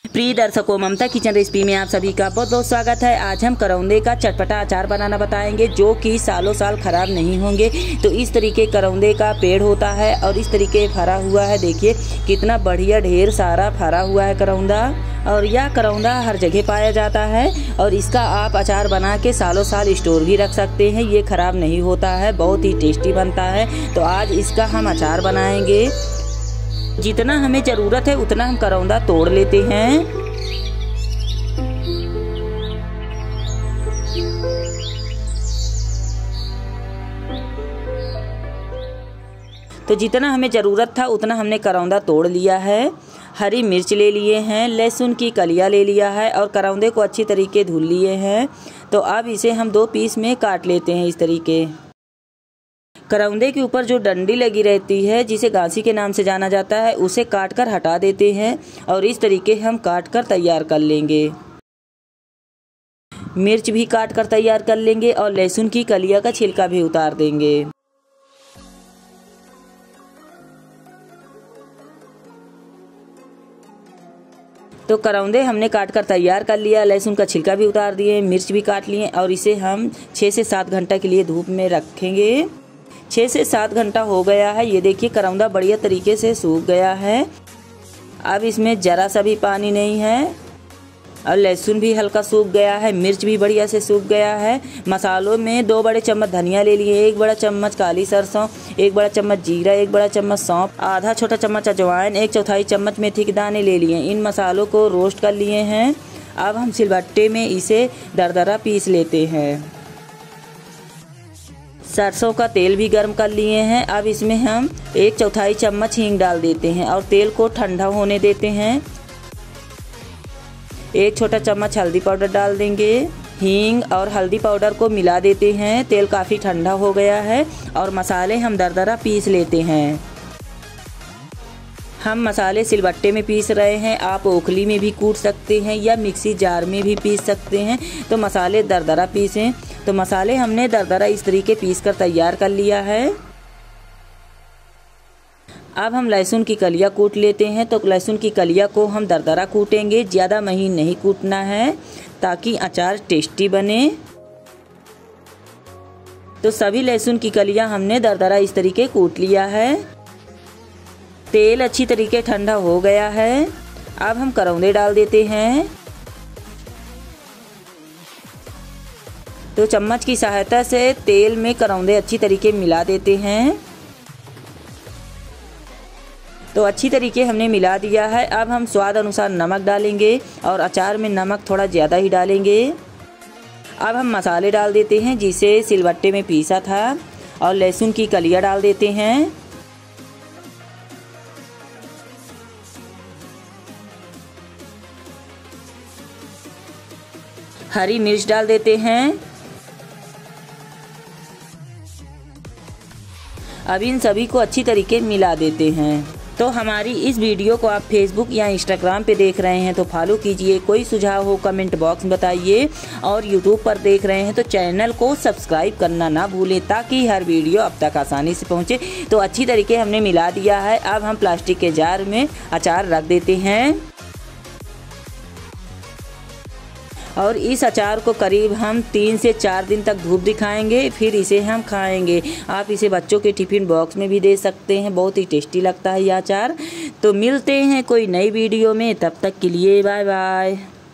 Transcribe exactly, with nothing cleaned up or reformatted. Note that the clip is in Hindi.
प्रिय दर्शकों, ममता किचन रेसिपी में आप सभी का बहुत बहुत स्वागत है। आज हम करौंदे का चटपटा अचार बनाना बताएंगे जो कि सालों साल खराब नहीं होंगे। तो इस तरीके करौंदे का पेड़ होता है और इस तरीके फरा हुआ है। देखिए कितना बढ़िया ढेर सारा फरा हुआ है करौंदा। और यह करौंदा हर जगह पाया जाता है और इसका आप अचार बना के सालों साल स्टोर भी रख सकते हैं। ये खराब नहीं होता है, बहुत ही टेस्टी बनता है। तो आज इसका हम अचार बनाएंगे। जितना हमें ज़रूरत है उतना हम करौंदा तोड़ लेते हैं। तो जितना हमें ज़रूरत था उतना हमने करौंदा तोड़ लिया है। हरी मिर्च ले लिए हैं, लहसुन की कलियां ले लिया है और करौंदे को अच्छी तरीके धुल लिए हैं। तो अब इसे हम दो पीस में काट लेते हैं। इस तरीके करौंदे के ऊपर जो डंडी लगी रहती है, जिसे गांसी के नाम से जाना जाता है, उसे काट कर हटा देते हैं और इस तरीके हम काट कर तैयार कर लेंगे। मिर्च भी काट कर तैयार कर लेंगे और लहसुन की कलियां का छिलका भी उतार देंगे। तो करौंदे हमने काट कर तैयार कर लिया, लहसुन का छिलका भी उतार दिए, मिर्च भी काट लिए और इसे हम छः से सात घंटा के लिए धूप में रखेंगे। छः से सात घंटा हो गया है। ये देखिए करौंदा बढ़िया तरीके से सूख गया है। अब इसमें ज़रा सा भी पानी नहीं है और लहसुन भी हल्का सूख गया है, मिर्च भी बढ़िया से सूख गया है। मसालों में दो बड़े चम्मच धनिया ले लिए, एक बड़ा चम्मच काली सरसों, एक बड़ा चम्मच जीरा, एक बड़ा चम्मच सौंफ, आधा छोटा चम्मच अजवाइन, एक चौथाई चम्मच मेथी के दाने ले लिए। इन मसालों को रोस्ट कर लिए हैं। अब हम सिलबट्टे में इसे दरदरा पीस लेते हैं। सरसों का तेल भी गर्म कर लिए हैं। अब इसमें हम एक चौथाई चम्मच हींग डाल देते हैं और तेल को ठंडा होने देते हैं। एक छोटा चम्मच हल्दी पाउडर डाल देंगे। हींग और हल्दी पाउडर को मिला देते हैं। तेल काफ़ी ठंडा हो गया है और मसाले हम दरदरा पीस लेते हैं। हम मसाले सिलबट्टे में पीस रहे हैं, आप ओखली में भी कूट सकते हैं या मिक्सी जार में भी पीस सकते हैं। तो मसाले दरदरा पीसें। तो मसाले हमने दरदरा इस तरीके पीस कर तैयार कर लिया है। अब हम लहसुन की कलियां कूट लेते हैं। तो लहसुन की कलियां को हम दरदरा कूटेंगे, ज़्यादा महीन नहीं कूटना है ताकि अचार टेस्टी बने। तो सभी लहसुन की कलियां हमने दरदरा इस तरीके कूट लिया है। तेल अच्छी तरीके ठंडा हो गया है। अब हम करौंदे डाल देते हैं। तो चम्मच की सहायता से तेल में करौंदे अच्छी तरीके मिला देते हैं। तो अच्छी तरीके हमने मिला दिया है। अब हम स्वाद अनुसार नमक डालेंगे और अचार में नमक थोड़ा ज़्यादा ही डालेंगे। अब हम मसाले डाल देते हैं जिसे सिलबट्टे में पीसा था और लहसुन की कलियां डाल देते हैं। हरी मिर्च डाल देते हैं। अब इन सभी को अच्छी तरीके मिला देते हैं। तो हमारी इस वीडियो को आप फेसबुक या इंस्टाग्राम पे देख रहे हैं तो फॉलो कीजिए। कोई सुझाव हो कमेंट बॉक्स में बताइए और यूट्यूब पर देख रहे हैं तो चैनल को सब्सक्राइब करना ना भूलें ताकि हर वीडियो अब तक आसानी से पहुंचे। तो अच्छी तरीके हमने मिला दिया है। अब हम प्लास्टिक के जार में अचार रख देते हैं और इस अचार को करीब हम तीन से चार दिन तक धूप दिखाएंगे, फिर इसे हम खाएंगे। आप इसे बच्चों के टिफ़िन बॉक्स में भी दे सकते हैं, बहुत ही टेस्टी लगता है यह अचार। तो मिलते हैं कोई नई वीडियो में, तब तक के लिए बाय बाय।